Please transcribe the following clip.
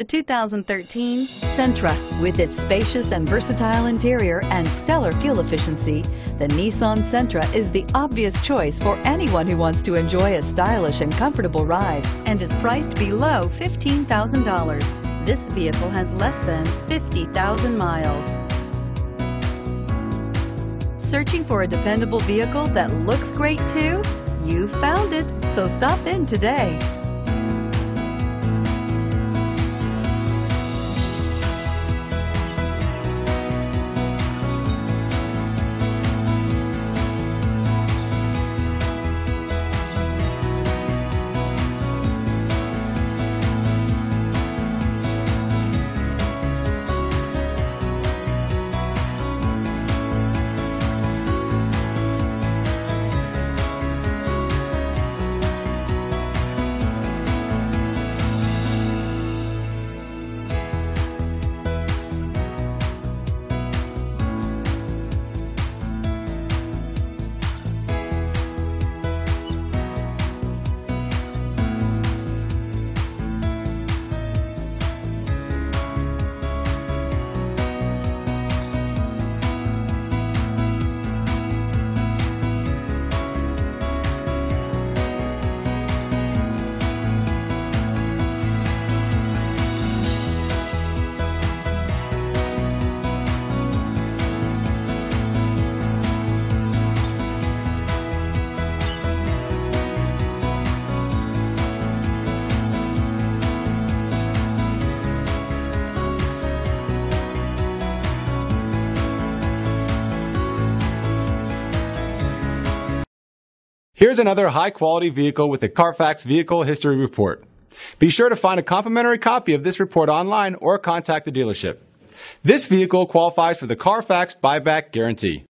2013 Sentra. With its spacious and versatile interior and stellar fuel efficiency, the Nissan Sentra is the obvious choice for anyone who wants to enjoy a stylish and comfortable ride and is priced below $15,000. This vehicle has less than 50,000 miles. Searching for a dependable vehicle that looks great too? You found it, so stop in today. Here's another high-quality vehicle with a Carfax Vehicle History Report. Be sure to find a complimentary copy of this report online or contact the dealership. This vehicle qualifies for the Carfax Buyback Guarantee.